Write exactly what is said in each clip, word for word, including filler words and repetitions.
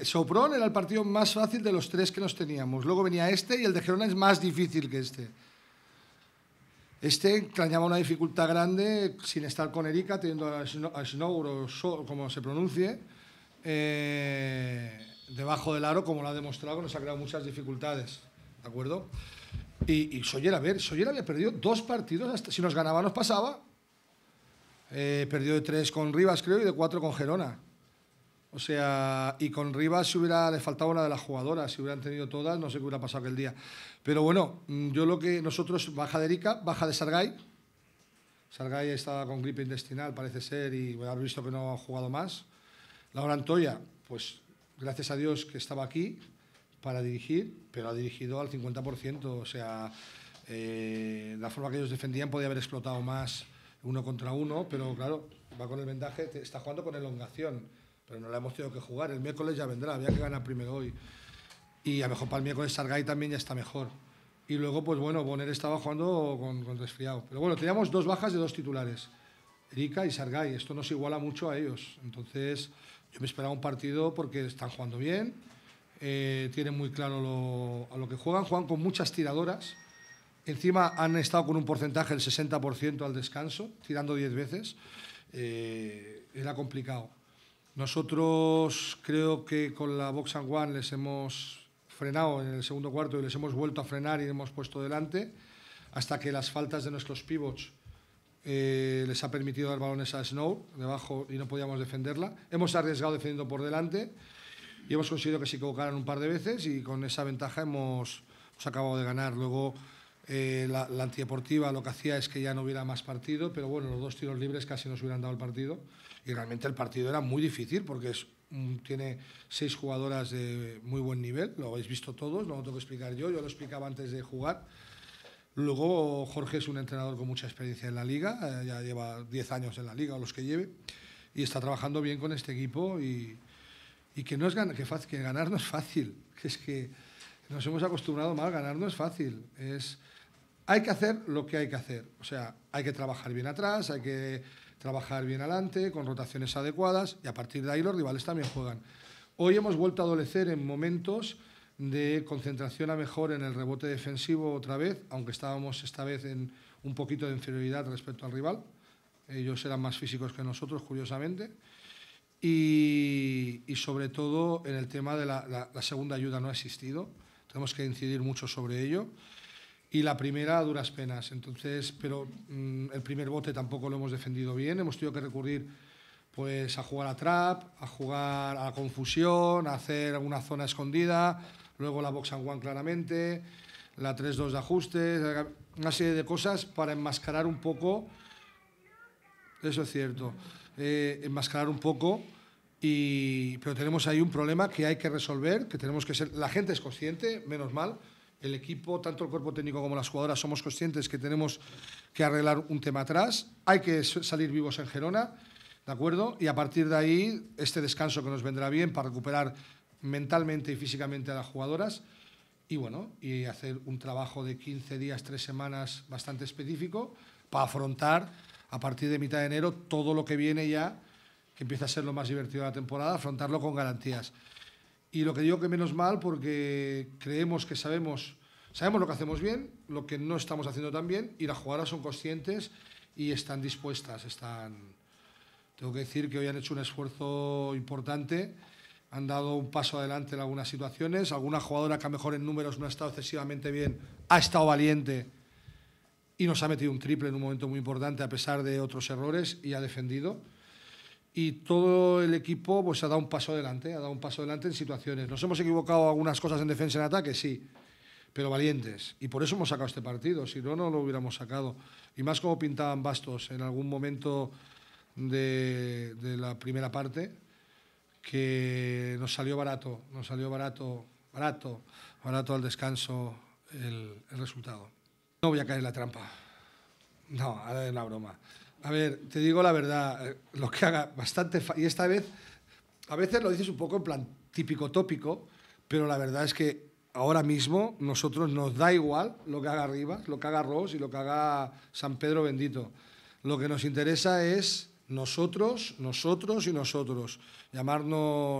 Sopron era el partido más fácil de los tres que nos teníamos. Luego venía este y el de Gerona es más difícil que este. Este entrañaba una dificultad grande sin estar con Erika, teniendo a Snow, o so, como se pronuncie, eh, debajo del aro, como lo ha demostrado, que nos ha creado muchas dificultades. ¿De acuerdo? Y, y Soller, a ver, Soller había perdido dos partidos, hasta, si nos ganaba nos pasaba. Eh, perdió de tres con Rivas, creo, y de cuatro con Gerona. O sea, y con Rivas si hubiera, le faltaba una de las jugadoras, si hubieran tenido todas, no sé qué hubiera pasado aquel día. Pero bueno, yo lo que nosotros, baja de Erika, baja de Sargay. Sargay estaba con gripe intestinal, parece ser, y bueno, haber visto que no ha jugado más. Laura Antoya, pues gracias a Dios que estaba aquí para dirigir, pero ha dirigido al cincuenta por ciento. O sea, eh, la forma que ellos defendían podía haber explotado más uno contra uno, pero claro, va con el vendaje, está jugando con elongación. Pero no la hemos tenido que jugar. El miércoles ya vendrá, había que ganar primero hoy. Y a lo mejor para el miércoles Sargay también ya está mejor. Y luego, pues bueno, Bonner estaba jugando con, con resfriado. Pero bueno, teníamos dos bajas de dos titulares, Erika y Sargay. Esto nos iguala mucho a ellos. Entonces, yo me esperaba un partido porque están jugando bien, eh, tienen muy claro lo, a lo que juegan, juegan con muchas tiradoras. Encima han estado con un porcentaje del sesenta por ciento al descanso, tirando diez veces. Eh, era complicado. Nosotros creo que con la Box and One les hemos frenado en el segundo cuarto y les hemos vuelto a frenar y hemos puesto delante hasta que las faltas de nuestros pivots eh, les ha permitido dar balones a Snow debajo y no podíamos defenderla. Hemos arriesgado defendiendo por delante y hemos conseguido que se equivocaran un par de veces y con esa ventaja hemos, hemos acabado de ganar. Luego eh, la, la antideportiva lo que hacía es que ya no hubiera más partido, pero bueno, los dos tiros libres casi nos hubieran dado el partido. Y realmente el partido era muy difícil porque es, um, tiene seis jugadoras de muy buen nivel, lo habéis visto todos, no lo tengo que explicar yo, yo lo explicaba antes de jugar. Luego Jorge es un entrenador con mucha experiencia en la liga, eh, ya lleva diez años en la liga o los que lleve, y está trabajando bien con este equipo y, y que, no es gan que, fácil, que ganar no es fácil, que es que nos hemos acostumbrado mal, ganar no es fácil, es, hay que hacer lo que hay que hacer, o sea, hay que trabajar bien atrás, hay que trabajar bien adelante, con rotaciones adecuadas, y a partir de ahí los rivales también juegan. Hoy hemos vuelto a adolecer en momentos de concentración a mejor en el rebote defensivo otra vez, aunque estábamos esta vez en un poquito de inferioridad respecto al rival. Ellos eran más físicos que nosotros, curiosamente. Y, y sobre todo en el tema de la, la, la segunda ayuda no ha existido. Tenemos que incidir mucho sobre ello. Y la primera a duras penas. Entonces, pero mmm, el primer bote tampoco lo hemos defendido bien. Hemos tenido que recurrir pues, a jugar a trap, a jugar a la confusión, a hacer una zona escondida, luego la box and one claramente, la tres dos de ajustes, una serie de cosas para enmascarar un poco, eso es cierto, eh, enmascarar un poco, y, pero tenemos ahí un problema que hay que resolver, que tenemos que ser, la gente es consciente, menos mal. El equipo, tanto el cuerpo técnico como las jugadoras, somos conscientes que tenemos que arreglar un tema atrás. Hay que salir vivos en Gerona, ¿de acuerdo? Y a partir de ahí, este descanso que nos vendrá bien para recuperar mentalmente y físicamente a las jugadoras. Y bueno, y hacer un trabajo de quince días, tres semanas bastante específico para afrontar a partir de mitad de enero todo lo que viene ya, que empieza a ser lo más divertido de la temporada, afrontarlo con garantías. Y lo que digo que menos mal, porque creemos que sabemos, sabemos lo que hacemos bien, lo que no estamos haciendo tan bien, y las jugadoras son conscientes y están dispuestas. Están... Tengo que decir que hoy han hecho un esfuerzo importante, han dado un paso adelante en algunas situaciones. Alguna jugadora que a lo mejor en números no ha estado excesivamente bien, ha estado valiente y nos ha metido un triple en un momento muy importante a pesar de otros errores y ha defendido. Y todo el equipo pues, ha dado un paso adelante, ha dado un paso adelante en situaciones. Nos hemos equivocado algunas cosas en defensa y en ataque, sí, pero valientes. Y por eso hemos sacado este partido, si no, no lo hubiéramos sacado. Y más como pintaban Bastos en algún momento de, de la primera parte, que nos salió barato, nos salió barato, barato, barato al descanso el, el resultado. No voy a caer en la trampa. No, es una broma. A ver, te digo la verdad, lo que haga bastante... Fa y esta vez, a veces lo dices un poco en plan típico tópico, pero la verdad es que ahora mismo nosotros nos da igual lo que haga Rivas, lo que haga Ross y lo que haga San Pedro bendito. Lo que nos interesa es nosotros, nosotros y nosotros. Llamarnos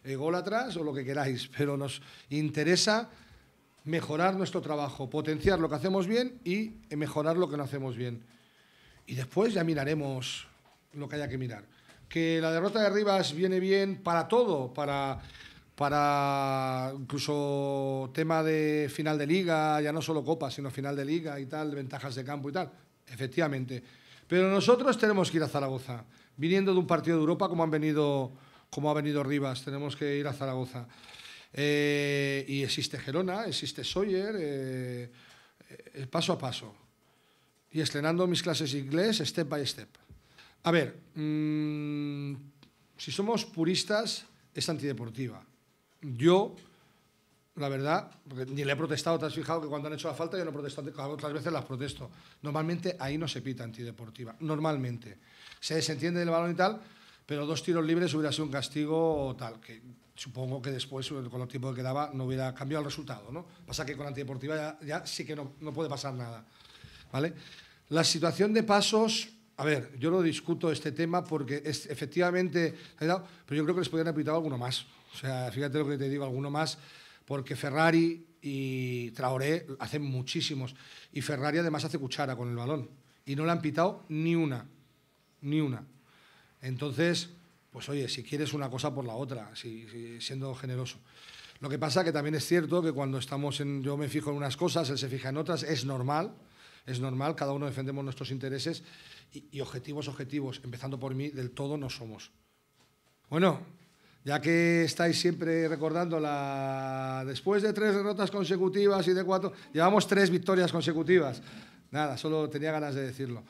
ególatras o lo que queráis, pero nos interesa mejorar nuestro trabajo, potenciar lo que hacemos bien y mejorar lo que no hacemos bien. Y después ya miraremos lo que haya que mirar. Que la derrota de Rivas viene bien para todo, para, para incluso tema de final de liga, ya no solo Copa, sino final de liga y tal, ventajas de campo y tal, efectivamente. Pero nosotros tenemos que ir a Zaragoza, viniendo de un partido de Europa como han venido, como ha venido Rivas, tenemos que ir a Zaragoza. Eh, y existe Gerona, existe Sawyer, eh, eh, paso a paso. Y estrenando mis clases de inglés, step by step. A ver, mmm, si somos puristas, es antideportiva. Yo, la verdad, porque ni le he protestado, te has fijado que cuando han hecho la falta yo no he protestado, otras veces las protesto. Normalmente ahí no se pita antideportiva, normalmente. Se desentiende del balón y tal, pero dos tiros libres hubiera sido un castigo o tal, que supongo que después, con el tiempo que quedaba, no hubiera cambiado el resultado, ¿no? Pasa que con antideportiva ya, ya sí que no, no puede pasar nada, ¿vale? La situación de Pasos, a ver, yo lo discuto este tema porque es, efectivamente, pero yo creo que les podrían haber pitado alguno más. O sea, fíjate lo que te digo, alguno más, porque Ferrari y Traoré hacen muchísimos. Y Ferrari además hace cuchara con el balón. Y no le han pitado ni una, ni una. Entonces, pues oye, si quieres una cosa por la otra, si, si, siendo generoso. Lo que pasa que también es cierto que cuando estamos en, yo me fijo en unas cosas, él se fija en otras, es normal, es normal, cada uno defendemos nuestros intereses y, y objetivos, objetivos, empezando por mí, del todo no somos. Bueno, ya que estáis siempre recordando la... Después de tres derrotas consecutivas y de cuatro... Llevamos tres victorias consecutivas. Nada, solo tenía ganas de decirlo.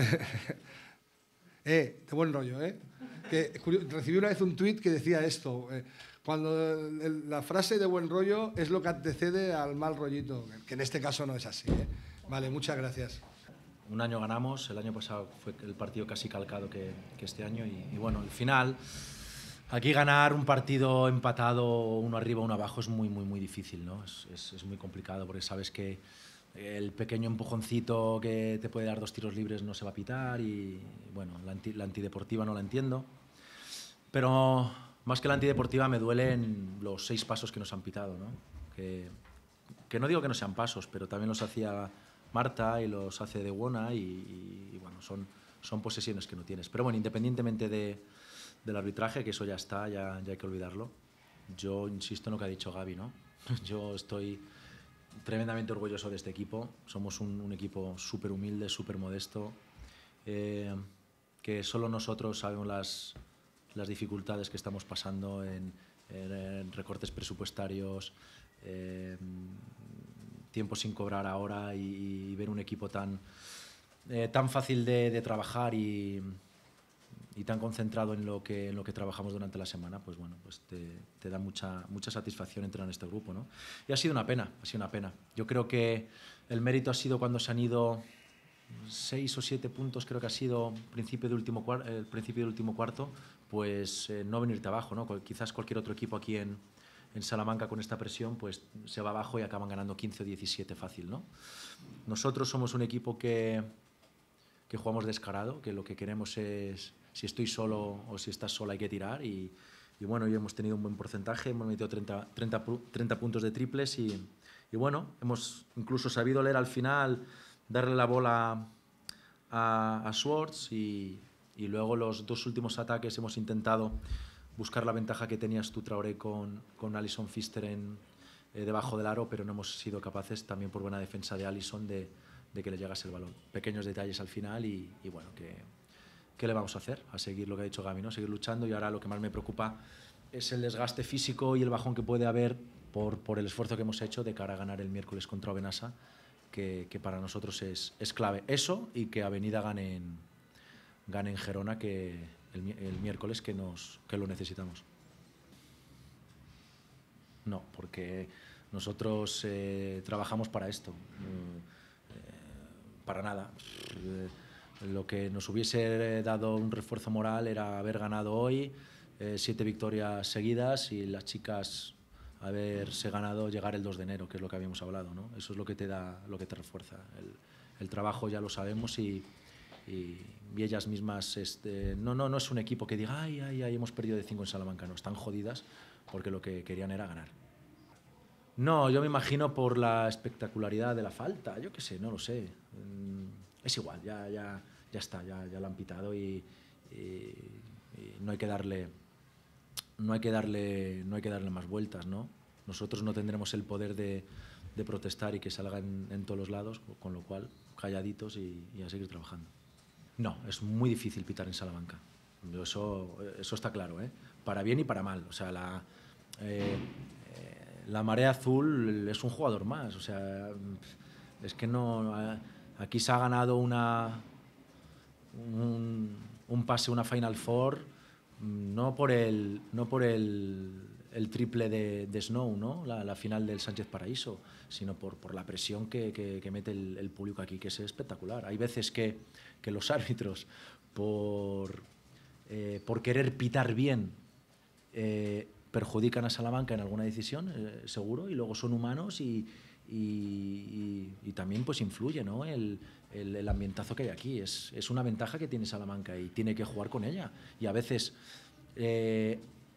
eh, de buen rollo, ¿eh? Que recibí una vez un tuit que decía esto, eh, cuando el, la frase de buen rollo es lo que antecede al mal rollito, que en este caso no es así, ¿eh? Vale, muchas gracias. Un año ganamos, el año pasado fue el partido casi calcado que, que este año y, y bueno, al final aquí ganar un partido empatado, uno arriba, uno abajo es muy, muy, muy difícil, ¿no? Es, es, es muy complicado porque sabes que el pequeño empujoncito que te puede dar dos tiros libres no se va a pitar y bueno, la, anti, la antideportiva no la entiendo. Pero más que la antideportiva me duelen los seis pasos que nos han pitado, ¿no? Que, que no digo que no sean pasos, pero también los hacía Marta y los hace de Wona y, y, y bueno, son, son posesiones que no tienes. Pero bueno, independientemente de, del arbitraje, que eso ya está, ya, ya hay que olvidarlo, yo insisto en lo que ha dicho Gaby, ¿no? Yo estoy tremendamente orgulloso de este equipo. Somos un, un equipo súper humilde, súper modesto, eh, que solo nosotros sabemos las... las dificultades que estamos pasando en, en, en recortes presupuestarios, eh, tiempo sin cobrar ahora y, y ver un equipo tan, eh, tan fácil de, de trabajar y, y tan concentrado en lo, que, en lo que trabajamos durante la semana, pues bueno, pues te, te da mucha, mucha satisfacción entrar en este grupo, ¿no? Y ha sido una pena, ha sido una pena. Yo creo que el mérito ha sido cuando se han ido seis o siete puntos, creo que ha sido principio de último cuar el principio del último cuarto, pues eh, no venirte abajo, ¿no? Quizás cualquier otro equipo aquí en, en Salamanca con esta presión, pues se va abajo y acaban ganando quince o diecisiete fácil, ¿no? Nosotros somos un equipo que, que jugamos descarado, que lo que queremos es, si estoy solo o si estás sola hay que tirar y, y bueno, hoy hemos tenido un buen porcentaje, hemos metido treinta, treinta, treinta puntos de triples y, y bueno, hemos incluso sabido leer al final, darle la bola a, a Schwartz y, y luego los dos últimos ataques hemos intentado buscar la ventaja que tenías tú, Traoré, con, con Alison Pfister en, eh, debajo del aro, pero no hemos sido capaces, también por buena defensa de Alison, de, de que le llegase el balón. Pequeños detalles al final y, y bueno, que, ¿qué le vamos a hacer? A seguir lo que ha dicho Gaby, ¿no? Seguir luchando y ahora lo que más me preocupa es el desgaste físico y el bajón que puede haber por, por el esfuerzo que hemos hecho de cara a ganar el miércoles contra Obenasa. Que, que para nosotros es, es clave eso y que Avenida gane en, gane en Gerona que el, el miércoles que, nos, que lo necesitamos. No, porque nosotros eh, trabajamos para esto, eh, para nada. Eh, lo que nos hubiese dado un refuerzo moral era haber ganado hoy eh, siete victorias seguidas y las chicas haberse ganado llegar el dos de enero, que es lo que habíamos hablado, ¿no? Eso es lo que te da, lo que te refuerza. El, el trabajo ya lo sabemos y, y, y ellas mismas, este, no, no, no es un equipo que diga, ay, ay, ay, hemos perdido de cinco en Salamanca, no, están jodidas porque lo que querían era ganar. No, yo me imagino por la espectacularidad de la falta, yo qué sé, no lo sé. Es igual, ya, ya, ya está, ya, ya la han pitado y, y, y no hay que darle, no hay que darle, no hay que darle más vueltas, ¿no? Nosotros no tendremos el poder de, de protestar y que salga en, en todos los lados, con lo cual calladitos y, y a seguir trabajando. No, es muy difícil pitar en Salamanca. Eso, eso está claro, ¿eh? Para bien y para mal. O sea, la, eh, la Marea Azul es un jugador más. O sea, es que no. Aquí se ha ganado una, un, un pase, una Final Four, no por el, no por el, el triple de, de Snow, ¿no? La, la final del Sánchez Paraíso, sino por, por la presión que, que, que mete el, el público aquí, que es espectacular. Hay veces que, que los árbitros, por, eh, por querer pitar bien, eh, perjudican a Salamanca en alguna decisión, eh, seguro, y luego son humanos y, y, y, y también pues influye, ¿no? el, el, el ambientazo que hay aquí. Es, es una ventaja que tiene Salamanca y tiene que jugar con ella. Y a veces eh,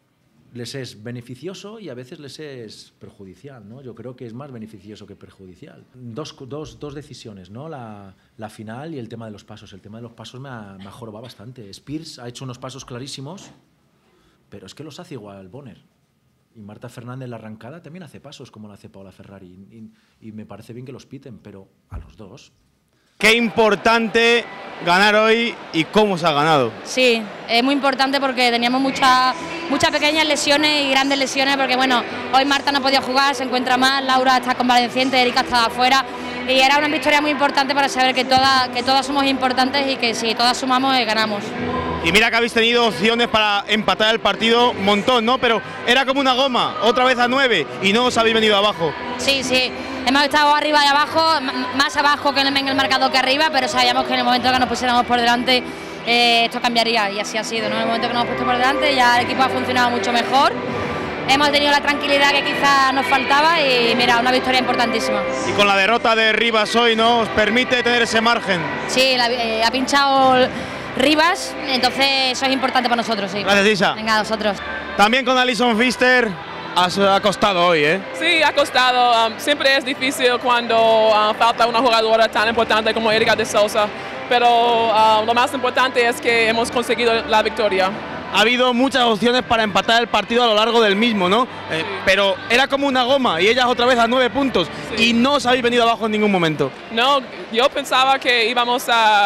les es beneficioso y a veces les es perjudicial, ¿no? Yo creo que es más beneficioso que perjudicial. Dos, dos, dos decisiones, ¿no? La, la final y el tema de los pasos. El tema de los pasos me ha, me ha jorobado bastante. Spears ha hecho unos pasos clarísimos, pero es que los hace igual Bonner. Y Marta Fernández, la arrancada, también hace pasos como lo hace Paola Ferrari. Y, y, y me parece bien que los piten, pero a los dos. Qué importante ganar hoy y cómo se ha ganado. Sí, es muy importante porque teníamos muchas muchas pequeñas lesiones y grandes lesiones, porque bueno, hoy Marta no podía jugar, se encuentra mal, Laura está convaleciente, Erika estaba afuera, y era una victoria muy importante para saber que todas, que todas somos importantes y que si todas sumamos, eh, ganamos. Y mira que habéis tenido opciones para empatar el partido, un montón, ¿no? Pero era como una goma, otra vez a nueve, y no os habéis venido abajo. Sí, sí, hemos estado arriba y abajo, más abajo que en el marcador que arriba, pero sabíamos que en el momento que nos pusiéramos por delante, eh, esto cambiaría, y así ha sido, ¿no? En el momento que nos hemos puesto por delante, ya el equipo ha funcionado mucho mejor. Hemos tenido la tranquilidad que quizás nos faltaba y mira, una victoria importantísima. Y con la derrota de Rivas hoy, ¿no? ¿Os permite tener ese margen? Sí, la, eh, ha pinchado Rivas, entonces eso es importante para nosotros, sí. Gracias, Isa. Venga, a vosotros. También con Alison Pfister, ha costado hoy, ¿eh? Sí, ha costado. Um, siempre es difícil cuando uh, falta una jugadora tan importante como Erika de Sousa, pero uh, lo más importante es que hemos conseguido la victoria. Ha habido muchas opciones para empatar el partido a lo largo del mismo, ¿no? Eh, sí. Pero era como una goma y ellas otra vez a nueve puntos, sí. Y no os habéis venido abajo en ningún momento. No, yo pensaba que íbamos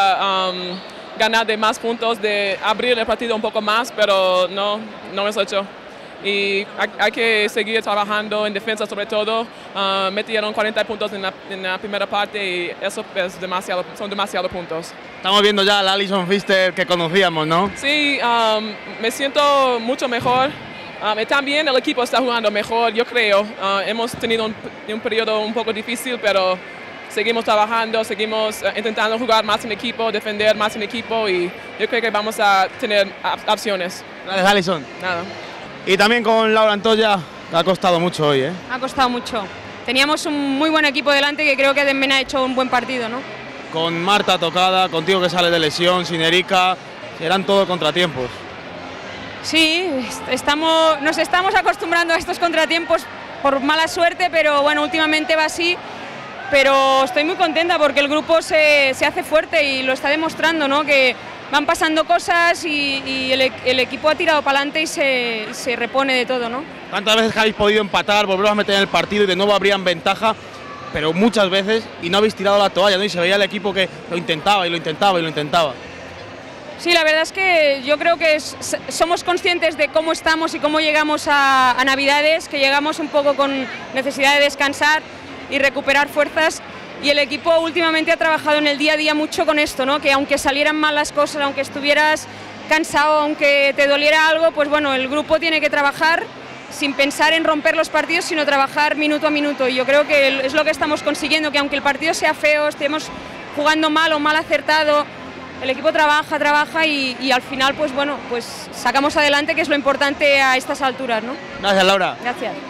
a um, ganar de más puntos, de abrir el partido un poco más, pero no, no hemos hecho. Y hay, hay que seguir trabajando en defensa sobre todo. Uh, metieron cuarenta puntos en la, en la primera parte y eso es demasiado, son demasiados puntos. Estamos viendo ya a la Alison Pfister que conocíamos, ¿no? Sí, um, me siento mucho mejor. Um, y también el equipo está jugando mejor, yo creo. Uh, hemos tenido un, un periodo un poco difícil, pero seguimos trabajando, seguimos uh, intentando jugar más en equipo, defender más en equipo y yo creo que vamos a tener opciones. Gracias, Alison. Nada. Y también con Laura Antoya, que ha costado mucho hoy, ¿eh? Ha costado mucho. Teníamos un muy buen equipo delante que creo que Denmen ha hecho un buen partido, ¿no? Con Marta tocada, contigo que sale de lesión, sin Erika, eran todos contratiempos. Sí, estamos, nos estamos acostumbrando a estos contratiempos por mala suerte, pero bueno, últimamente va así. Pero estoy muy contenta porque el grupo se, se hace fuerte y lo está demostrando, ¿no? Que van pasando cosas y, y el, el equipo ha tirado para adelante y se, se repone de todo, ¿no? ¿Cuántas veces habéis podido empatar, volveros a meter en el partido y de nuevo habrían ventaja? Pero muchas veces y no habéis tirado la toalla, ¿no? Y se veía el equipo que lo intentaba y lo intentaba y lo intentaba. Sí, la verdad es que yo creo que es, somos conscientes de cómo estamos y cómo llegamos a, a Navidades, que llegamos un poco con necesidad de descansar y recuperar fuerzas, y el equipo últimamente ha trabajado en el día a día mucho con esto, ¿no? Que aunque salieran mal las cosas, aunque estuvieras cansado, aunque te doliera algo, pues bueno, el grupo tiene que trabajar sin pensar en romper los partidos, sino trabajar minuto a minuto, y yo creo que es lo que estamos consiguiendo, que aunque el partido sea feo, estemos jugando mal o mal acertado, el equipo trabaja, trabaja y, y al final pues bueno, pues sacamos adelante, que es lo importante a estas alturas, ¿no? Gracias, Laura. Gracias.